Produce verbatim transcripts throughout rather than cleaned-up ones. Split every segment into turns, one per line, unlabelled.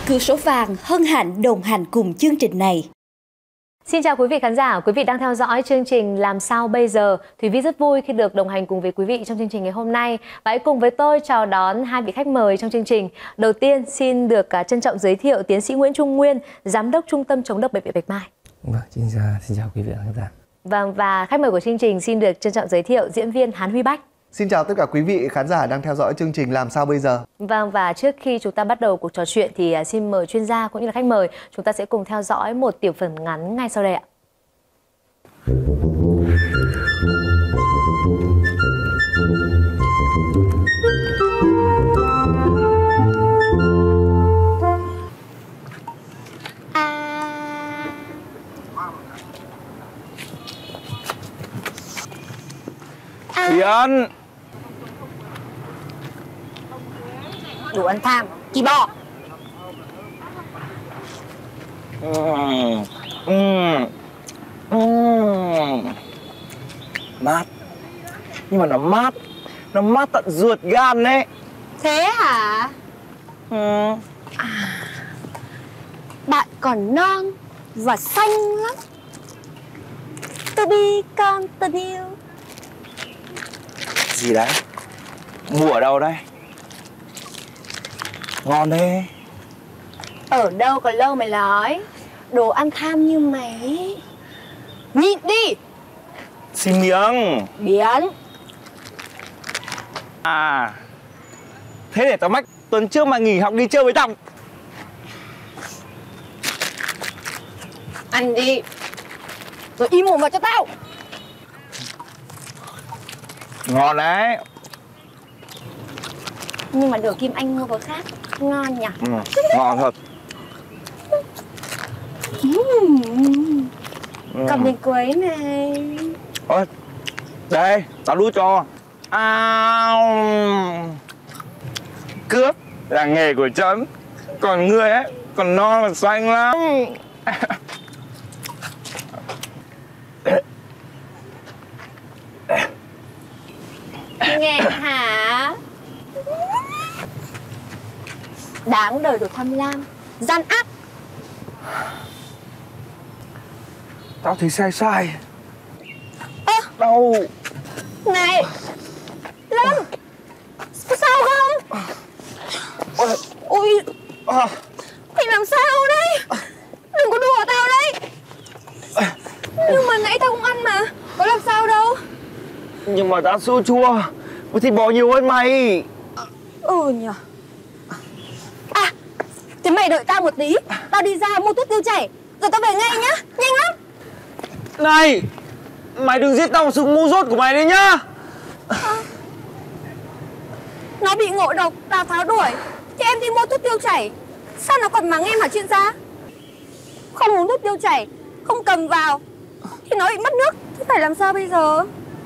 Cửa sổ vàng hân hạnh đồng hành cùng chương trình này.
Xin chào quý vị khán giả, quý vị đang theo dõi chương trình Làm Sao Bây Giờ. Thúy Vi rất vui khi được đồng hành cùng với quý vị trong chương trình ngày hôm nay. Và hãy cùng với tôi chào đón hai vị khách mời trong chương trình. Đầu tiên xin được trân trọng giới thiệu tiến sĩ Nguyễn Trung Nguyên, Giám đốc Trung tâm Chống độc Bệnh viện Bạch Mai.
Vâng, xin chào, xin chào quý vị khán giả.
Vâng, và khách mời của chương trình xin được trân trọng giới thiệu diễn viên Hán Huy Bách.
Xin chào tất cả quý vị khán giả đang theo dõi chương trình Làm Sao Bây Giờ.
Vâng, và trước khi chúng ta bắt đầu cuộc trò chuyện thì xin mời chuyên gia cũng như là khách mời, chúng ta sẽ cùng theo dõi một tiểu phẩm ngắn ngay sau đây ạ.
Yến,
đồ ăn tham, kỳ bò.
uhm, uhm, uhm. Mát. Nhưng mà nó mát, nó mát tận ruột gan đấy.
Thế hả?
Ừ.
À, bạn còn non và xanh lắm. To be continued.
Gì đấy? Mua ở đâu đây? Ngon đấy.
Ở đâu còn lâu mày nói. Đồ ăn tham như mày nhịn đi.
Xin miếng.
Biến.
À, thế để tao mách tuần trước mà nghỉ học đi chơi với Tòng.
Ăn đi rồi im mồm vào cho tao.
Ngon đấy.
Nhưng mà đồ Kim Anh mua có khác. Ngon nhỉ?
Ừ, ngon thật.
uhm. ừ. Còn bên cuối này.
Ôi, đây, tao đút cho. À, cướp là nghề của Trấn. Còn ngươi ấy, còn non và xanh lắm.
Nghe hả? Đáng đời đồ tham lam, gian ác.
Tao thấy sai sai.
Ơ,
Đau.
này Lâm, có sao không?
Ôi,
Ôi,
à,
mày làm sao đấy? Đừng có đùa tao đấy. Nhưng mà nãy tao cũng ăn mà, có làm sao đâu.
nhưng mà tao sữa chua với thịt bò nhiều hơn mày.
Ừ nhỉ. À, thế mày đợi tao một tí. Tao đi ra mua thuốc tiêu chảy rồi tao về ngay nhá, nhanh lắm.
Này, mày đừng giết tao một sự ngu dốt của mày đấy nhá.
À, nó bị ngộ độc, Tào Tháo đuổi thì em đi mua thuốc tiêu chảy. Sao nó còn mắng em hả chuyên gia? Không uống thuốc tiêu chảy, không cầm vào thì nó bị mất nước. Thế phải làm sao bây giờ?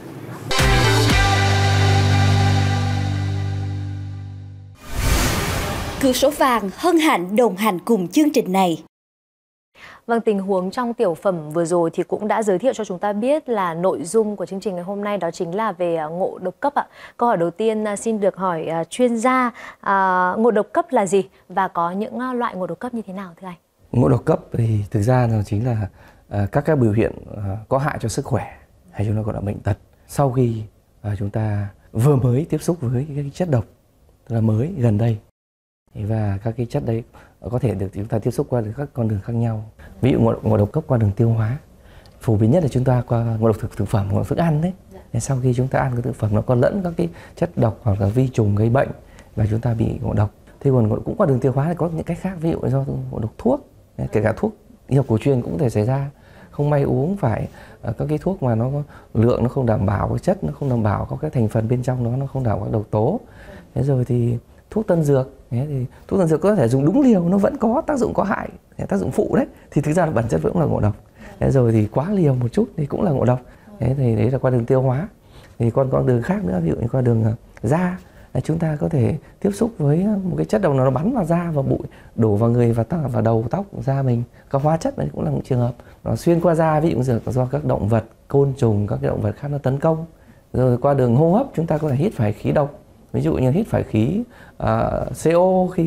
Cửa sổ vàng hân hạnh đồng hành cùng chương trình này.
Vâng, tình huống trong tiểu phẩm vừa rồi thì cũng đã giới thiệu cho chúng ta biết là nội dung của chương trình ngày hôm nay đó chính là về ngộ độc cấp ạ. Câu hỏi đầu tiên xin được hỏi chuyên gia, à, ngộ độc cấp là gì và có những loại ngộ độc cấp như thế nào thưa anh?
Ngộ độc cấp thì thực ra nó chính là uh, các cái biểu hiện uh, có hại cho sức khỏe, hay chúng ta gọi là bệnh tật sau khi uh, chúng ta vừa mới tiếp xúc với cái chất độc, tức là mới gần đây. Và các cái chất đấy có thể được chúng ta tiếp xúc qua các con đường khác nhau. Ví dụ ngộ, ngộ độc cấp qua đường tiêu hóa, phổ biến nhất là chúng ta qua ngộ độc thực, thực phẩm, ngộ độc thức ăn đấy. Nên sau khi chúng ta ăn cái thực phẩm nó có lẫn các cái chất độc hoặc là vi trùng gây bệnh và chúng ta bị ngộ độc. Thế còn ngộ, cũng qua đường tiêu hóa thì có những cái khác, ví dụ do ngộ độc thuốc, kể cả thuốc y học cổ truyền cũng có thể xảy ra. Không may uống phải các cái thuốc mà nó có lượng nó không đảm bảo, cái chất nó không đảm bảo, có cái thành phần bên trong nó nó không đảm bảo các độc tố. Thế rồi thì thuốc tân dược, thế thì thuốc tân dược có thể dùng đúng liều nó vẫn có tác dụng có hại, tác dụng phụ đấy, thì thực ra là bản chất vẫn là ngộ độc. Thế rồi thì quá liều một chút thì cũng là ngộ độc. Thế thì đấy là qua đường tiêu hóa. Thì còn con đường khác nữa, ví dụ như qua đường da, là chúng ta có thể tiếp xúc với một cái chất độc nào nó bắn vào da và bụi, đổ vào người và vào đầu tóc da mình. Các hóa chất đấy cũng là một trường hợp nó xuyên qua da, ví dụ do các động vật, côn trùng, các cái động vật khác nó tấn công. Rồi qua đường hô hấp chúng ta có thể hít phải khí độc, ví dụ như hít phải khí uh, xê o khi uh,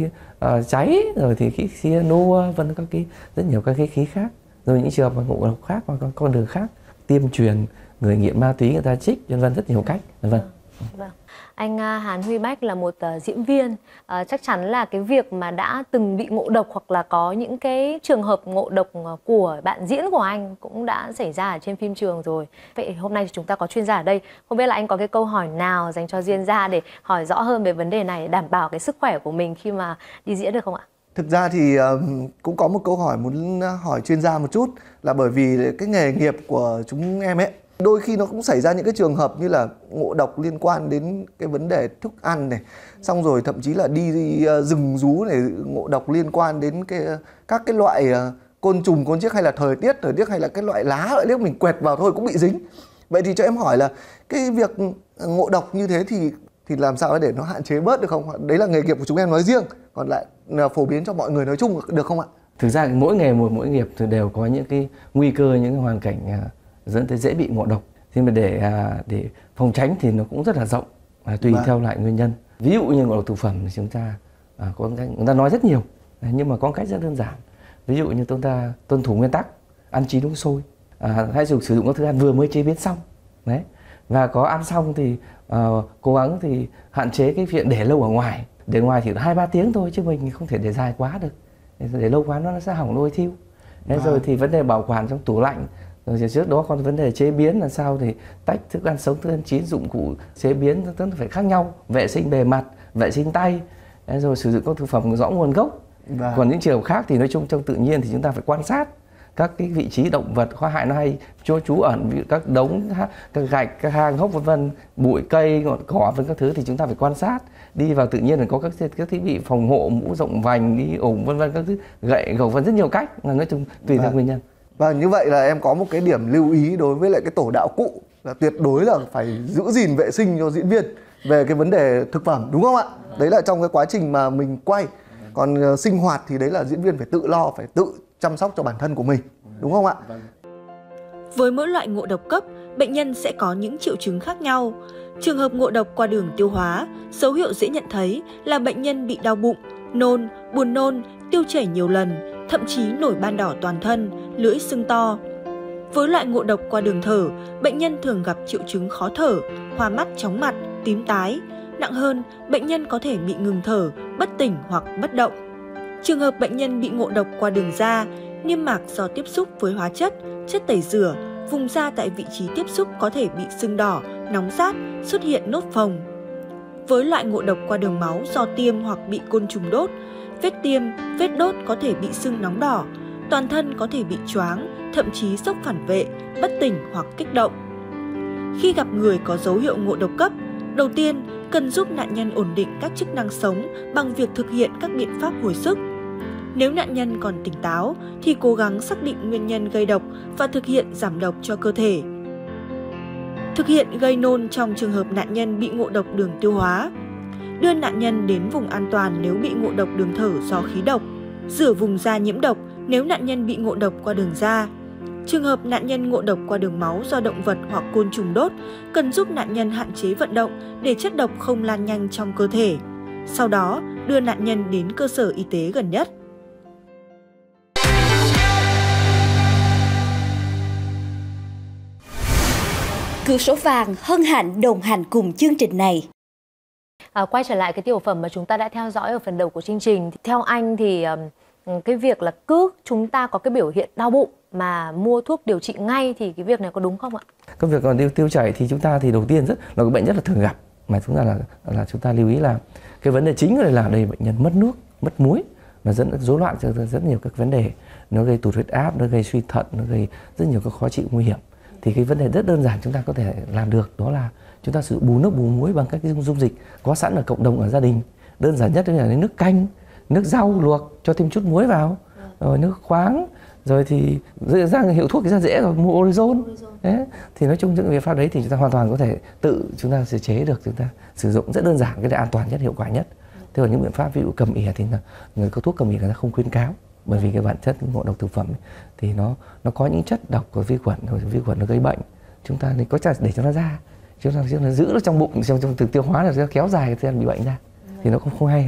uh, cháy, rồi thì khí cyanua, vân các cái rất nhiều các cái khí khác, rồi những trường hợp ngộ độc khác hoặc con đường khác, tiêm truyền, người nghiện ma túy người ta trích, vân vân rất nhiều cách, vân vân.
Vâng. Anh Hàn Huy Bách là một uh, diễn viên, uh, chắc chắn là cái việc mà đã từng bị ngộ độc hoặc là có những cái trường hợp ngộ độc của bạn diễn của anh cũng đã xảy ra ở trên phim trường rồi. Vậy hôm nay thì chúng ta có chuyên gia ở đây, không biết là anh có cái câu hỏi nào dành cho chuyên gia để hỏi rõ hơn về vấn đề này, đảm bảo cái sức khỏe của mình khi mà đi diễn được không ạ?
Thực ra thì cũng có một câu hỏi muốn hỏi chuyên gia một chút, là bởi vì cái nghề nghiệp của chúng em ấy, đôi khi nó cũng xảy ra những cái trường hợp như là ngộ độc liên quan đến cái vấn đề thức ăn này, xong rồi thậm chí là đi, đi rừng rú này, ngộ độc liên quan đến cái các cái loại côn trùng, côn chiếc, hay là thời tiết, thời tiết hay là cái loại lá, loại liếc mình quẹt vào thôi cũng bị dính. Vậy thì cho em hỏi là cái việc ngộ độc như thế thì thì làm sao để nó hạn chế bớt được không? Đấy là nghề nghiệp của chúng em nói riêng, còn lại là phổ biến cho mọi người nói chung được không ạ?
Thực ra mỗi nghề một mỗi nghiệp thì đều có những cái nguy cơ, những cái hoàn cảnh dẫn tới dễ bị ngộ độc. Thế mà để để phòng tránh thì nó cũng rất là rộng, à, tùy vâng. theo loại nguyên nhân. Ví dụ như ngộ độc thực phẩm thì chúng ta à, có cách, người ta nói rất nhiều, nhưng mà có cách rất đơn giản. Ví dụ như chúng ta tuân thủ nguyên tắc ăn chín uống sôi, à, hay dùng sử dụng các thức ăn vừa mới chế biến xong, đấy. Và có ăn xong thì uh, cố gắng thì hạn chế cái chuyện để lâu ở ngoài, để ngoài chỉ hai ba tiếng thôi chứ mình không thể để dài quá được, để lâu quá nó sẽ hỏng ôi thiêu. Thế vâng. Rồi thì vấn đề bảo quản trong tủ lạnh. Rồi trước đó còn vấn đề chế biến là sao thì tách thức ăn sống, thức ăn chín, dụng cụ chế biến tức là phải khác nhau, vệ sinh bề mặt, vệ sinh tay, rồi sử dụng các thực phẩm rõ nguồn gốc. Vâng. Còn những trường hợp khác thì nói chung trong tự nhiên thì chúng ta phải quan sát các cái vị trí động vật có hại nó hay cho trú ẩn, ví dụ các đống, các gạch, các hang hốc vân vân, bụi cây, ngọn cỏ vân các thứ thì chúng ta phải quan sát. Đi vào tự nhiên là có các các thiết bị phòng hộ, mũ rộng vành, đi ủng vân vân các thứ, gậy gộc vân rất nhiều cách, là nói chung tùy theo nguyên nhân.
Và như vậy là em có một cái điểm lưu ý đối với lại cái tổ đạo cụ là tuyệt đối là phải giữ gìn vệ sinh cho diễn viên về cái vấn đề thực phẩm, đúng không ạ? Đấy là trong cái quá trình mà mình quay. Còn uh, sinh hoạt thì đấy là diễn viên phải tự lo, phải tự chăm sóc cho bản thân của mình, đúng không ạ?
Với mỗi loại ngộ độc cấp, bệnh nhân sẽ có những triệu chứng khác nhau. Trường hợp ngộ độc qua đường tiêu hóa, dấu hiệu dễ nhận thấy là bệnh nhân bị đau bụng, nôn, buồn nôn, tiêu chảy nhiều lần, thậm chí nổi ban đỏ toàn thân, lưỡi sưng to. Với loại ngộ độc qua đường thở, bệnh nhân thường gặp triệu chứng khó thở, hoa mắt, chóng mặt, tím tái. Nặng hơn, bệnh nhân có thể bị ngừng thở, bất tỉnh hoặc bất động. Trường hợp bệnh nhân bị ngộ độc qua đường da, niêm mạc do tiếp xúc với hóa chất, chất tẩy rửa, vùng da tại vị trí tiếp xúc có thể bị sưng đỏ, nóng rát, xuất hiện nốt phồng. Với loại ngộ độc qua đường máu do tiêm hoặc bị côn trùng đốt, vết tiêm, vết đốt có thể bị sưng nóng đỏ, toàn thân có thể bị choáng, thậm chí sốc phản vệ, bất tỉnh hoặc kích động. Khi gặp người có dấu hiệu ngộ độc cấp, đầu tiên cần giúp nạn nhân ổn định các chức năng sống bằng việc thực hiện các biện pháp hồi sức. Nếu nạn nhân còn tỉnh táo thì cố gắng xác định nguyên nhân gây độc và thực hiện giảm độc cho cơ thể. Thực hiện gây nôn trong trường hợp nạn nhân bị ngộ độc đường tiêu hóa. Đưa nạn nhân đến vùng an toàn nếu bị ngộ độc đường thở do khí độc. Rửa vùng da nhiễm độc nếu nạn nhân bị ngộ độc qua đường da. Trường hợp nạn nhân ngộ độc qua đường máu do động vật hoặc côn trùng đốt, cần giúp nạn nhân hạn chế vận động để chất độc không lan nhanh trong cơ thể. Sau đó, đưa nạn nhân đến cơ sở y tế gần nhất.
Cửa sổ vàng hân hạnh đồng hành cùng chương trình này.
À, quay trở lại cái tiểu phẩm mà chúng ta đã theo dõi ở phần đầu của chương trình. Theo anh thì um, cái việc là cứ chúng ta có cái biểu hiện đau bụng mà mua thuốc điều trị ngay thì cái việc này có đúng không ạ?
Cái việc còn tiêu, tiêu chảy thì chúng ta thì đầu tiên rất là cái bệnh rất là thường gặp, mà chúng ta là là chúng ta lưu ý là cái vấn đề chính là làm đây bệnh nhân mất nước, mất muối và dẫn đến rối loạn cho rất nhiều các vấn đề, nó gây tụt huyết áp, nó gây suy thận, nó gây rất nhiều các khó chịu nguy hiểm. Thì cái vấn đề rất đơn giản chúng ta có thể làm được đó là chúng ta sử dụng bù nước bù muối bằng các cái dung, dung dịch có sẵn ở cộng đồng ở gia đình. Đơn giản nhất là nước canh, nước rau luộc cho thêm chút muối vào, rồi nước khoáng, rồi thì ra hiệu thuốc thì ra dễ rồi, mua Orezon. Đấy. Thì nói chung những biện pháp đấy thì chúng ta hoàn toàn có thể tự chúng ta sẽ chế được, chúng ta sử dụng rất đơn giản, cái này an toàn nhất, hiệu quả nhất. Thế còn những biện pháp ví dụ cầm ỉa thì là người có thuốc cầm ỉa người ta không khuyến cáo, bởi vì cái bản chất ngộ độc thực phẩm ấy, thì nó nó có những chất độc của vi khuẩn, rồi vi khuẩn nó gây bệnh, chúng ta thì có thể để cho nó ra, chúng ta, chúng ta giữ nó trong bụng, trong trong từ tiêu hóa là nó kéo dài thì bị bệnh ra, thì nó không không hay lắm.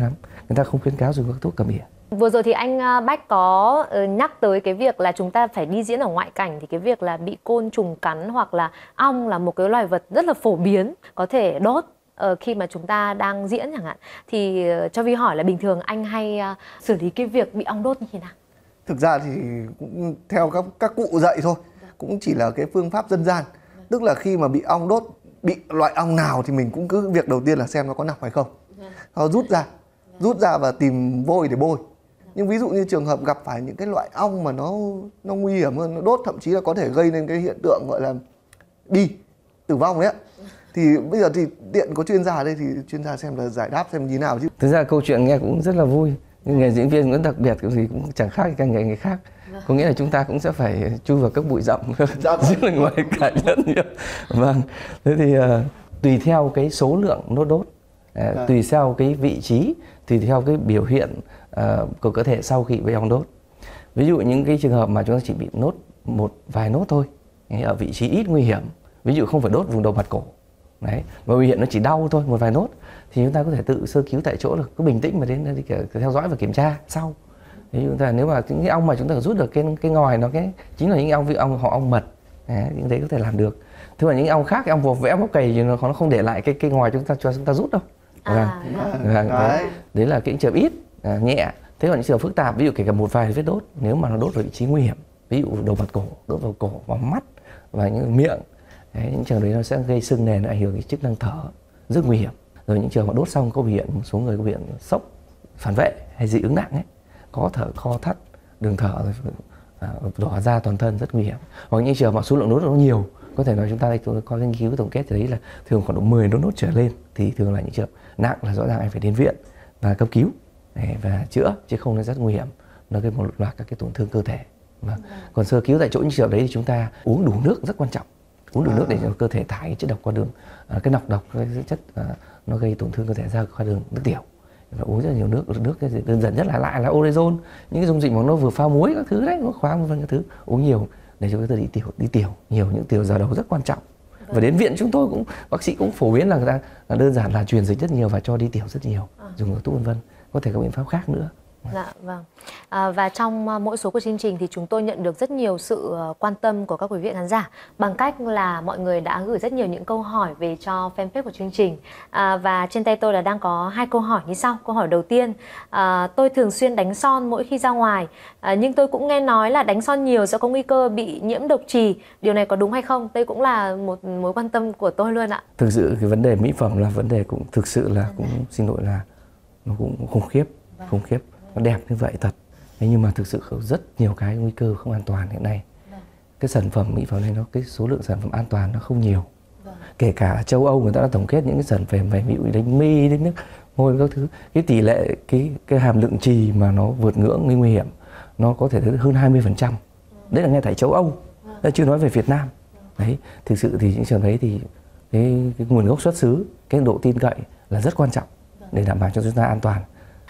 người ta không khuyến cáo dùng các thuốc cầm ỉa.
Vừa rồi thì anh Bách có nhắc tới cái việc là chúng ta phải đi diễn ở ngoại cảnh, thì cái việc là bị côn trùng cắn hoặc là ong là một cái loài vật rất là phổ biến có thể đốt khi mà chúng ta đang diễn chẳng hạn. Thì cho Vi hỏi là bình thường anh hay xử lý cái việc bị ong đốt như thế nào?
Thực ra thì cũng theo các các cụ dạy thôi, cũng chỉ là cái phương pháp dân gian. Tức là khi mà bị ong đốt, bị loại ong nào thì mình cũng cứ việc đầu tiên là xem nó có nọc hay không. Nó rút ra, rút ra và tìm vôi để bôi. Nhưng ví dụ như trường hợp gặp phải những cái loại ong mà nó nó nguy hiểm hơn, nó đốt thậm chí là có thể gây nên cái hiện tượng gọi là bi, tử vong đấy ạ. Thì bây giờ thì tiện có chuyên gia ở đây thì chuyên gia xem là giải đáp xem như nào chứ.
Thực ra câu chuyện nghe cũng rất là vui. Nhưng nghề diễn viên cũng đặc biệt, cái gì cũng chẳng khác các nghề nghề khác. Có nghĩa là chúng ta cũng sẽ phải chui vào các bụi rậm diễn ở ngoài cảnh rất nhiều. Vâng. Thế thì uh, tùy theo cái số lượng nốt đốt, uh, tùy theo cái vị trí, tùy theo cái biểu hiện uh, của cơ thể sau khi bị ong đốt. Ví dụ những cái trường hợp mà chúng ta chỉ bị nốt một vài nốt thôi, ở vị trí ít nguy hiểm, ví dụ không phải đốt vùng đầu mặt cổ, đấy, và biểu hiện nó chỉ đau thôi, một vài nốt, thì chúng ta có thể tự sơ cứu tại chỗ được, cứ bình tĩnh mà đến đi theo dõi và kiểm tra sau. Thì chúng ta nếu mà những cái ong mà chúng ta rút được cái cái ngòi nó cái chính là những ong vị ong họ ong mật, đấy, những đấy có thể làm được. Thế mà những ong khác, ong vồ vẽ móc cày thì nó không để lại cái cái ngòi chúng ta cho chúng ta rút đâu.
À,
vâng. Vâng. Đấy. đấy là cái trường ít à, nhẹ. Thế còn những trường phức tạp, ví dụ kể cả một vài vết đốt, nếu mà nó đốt vào vị trí nguy hiểm, ví dụ đầu mặt cổ, đốt vào cổ, vào mắt và những miệng, đấy, những trường đấy nó sẽ gây sưng nề, nó ảnh hưởng đến chức năng thở, rất nguy hiểm. Rồi những trường mà đốt xong có biểu hiện, một số người có biểu hiện sốc, phản vệ hay dị ứng nặng ấy, có thở kho thắt, đường thở rồi à, đỏ da toàn thân, rất nguy hiểm. Hoặc những trường mà số lượng nốt nó nhiều, có thể nói chúng ta có nghiên cứu tổng kết thì đấy là thường khoảng độ mười nốt nốt trở lên thì thường là những trường nặng, là rõ ràng anh phải đến viện và cấp cứu và chữa, chứ không là rất nguy hiểm, nó gây một loạt các cái tổn thương cơ thể. Và còn sơ cứu tại chỗ những trường đấy thì chúng ta uống đủ nước rất quan trọng, uống đủ nước để cho cơ thể thải cái chất độc qua đường, cái nọc độc, cái chất nó gây tổn thương cơ thể ra qua đường nước tiểu. Và uống rất là nhiều nước, nước cái đơn giản nhất là lại là orezon, những cái dung dịch mà nó vừa pha muối các thứ đấy, nó khoáng vân các thứ, uống nhiều để cho cơ thể đi tiểu, đi tiểu nhiều, những tiểu giờ đầu rất quan trọng. Và đến viện chúng tôi cũng, bác sĩ cũng phổ biến là người ta là đơn giản là truyền dịch rất nhiều và cho đi tiểu rất nhiều, dùng thuốc vân vân, có thể có biện pháp khác nữa.
Dạ vâng. À, và trong mỗi số của chương trình thì chúng tôi nhận được rất nhiều sự quan tâm của các quý vị khán giả bằng cách là mọi người đã gửi rất nhiều những câu hỏi về cho fanpage của chương trình. À, và trên tay tôi là đang có hai câu hỏi như sau. Câu hỏi đầu tiên, à, tôi thường xuyên đánh son mỗi khi ra ngoài, à, nhưng tôi cũng nghe nói là đánh son nhiều sẽ có nguy cơ bị nhiễm độc trì. Điều này có đúng hay không? Đây cũng là một mối quan tâm của tôi luôn ạ.
Thực sự cái vấn đề mỹ phẩm là vấn đề cũng thực sự là cũng xin lỗi là nó cũng khủng khiếp, khủng khiếp. Nó đẹp như vậy thật, thế nhưng mà thực sự có rất nhiều cái nguy cơ không an toàn hiện nay. Cái sản phẩm mỹ phẩm này nó cái số lượng sản phẩm an toàn nó không nhiều. Kể cả châu Âu người ta đã tổng kết những cái sản phẩm về ví dụ đánh mi, đánh nước môi các thứ, cái tỷ lệ cái cái hàm lượng trì mà nó vượt ngưỡng nguy hiểm nó có thể tới hơn hai mươi phần trăm. Đấy là ngay tại châu Âu, chưa nói về Việt Nam. Đấy, thực sự thì những trường đấy thì cái, cái nguồn gốc xuất xứ, cái độ tin cậy là rất quan trọng để đảm bảo cho chúng ta an toàn.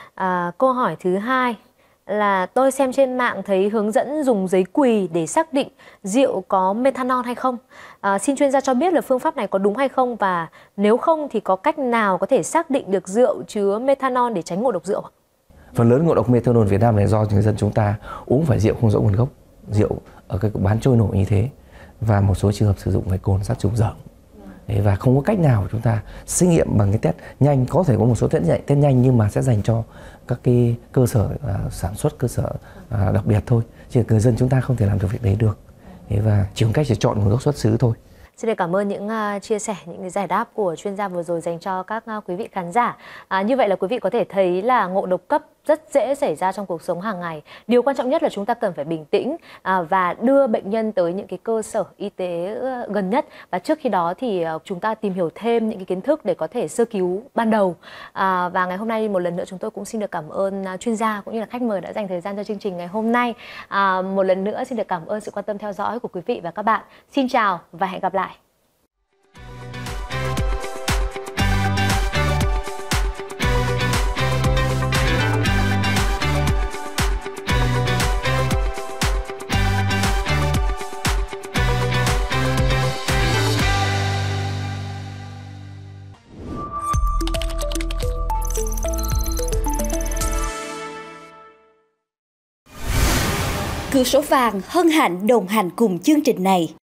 À, câu hỏi thứ hai là tôi xem trên mạng thấy hướng dẫn dùng giấy quỳ để xác định rượu có methanol hay không. À, xin chuyên gia cho biết là phương pháp này có đúng hay không, và nếu không thì có cách nào có thể xác định được rượu chứa methanol để tránh ngộ độc rượu?
Phần lớn ngộ độc methanol Việt Nam này do người dân chúng ta uống phải rượu không rõ nguồn gốc, rượu ở cái bán trôi nổi như thế, và một số trường hợp sử dụng phải cồn sát trùng dởm. Đấy, và không có cách nào chúng ta xét nghiệm bằng cái test nhanh, có thể có một số test nhanh, test nhanh nhưng mà sẽ dành cho các cái cơ sở uh, sản xuất, cơ sở uh, đặc biệt thôi, chứ người dân chúng ta không thể làm được việc đấy được. Đấy, và chỉ có cách chỉ chọn nguồn gốc xuất xứ thôi.
Xin được cảm ơn những uh, chia sẻ, những cái giải đáp của chuyên gia vừa rồi dành cho các uh, quý vị khán giả. À, như vậy là quý vị có thể thấy là ngộ độc cấp rất dễ xảy ra trong cuộc sống hàng ngày. Điều quan trọng nhất là chúng ta cần phải bình tĩnh à, và đưa bệnh nhân tới những cái cơ sở y tế gần nhất. Và trước khi đó thì uh, chúng ta tìm hiểu thêm những cái kiến thức để có thể sơ cứu ban đầu. À, và ngày hôm nay một lần nữa chúng tôi cũng xin được cảm ơn uh, chuyên gia cũng như là khách mời đã dành thời gian cho chương trình ngày hôm nay. À, một lần nữa xin được cảm ơn sự quan tâm theo dõi của quý vị và các bạn. Xin chào và hẹn gặp lại.
Cược sổ vàng hân hạnh đồng hành cùng chương trình này.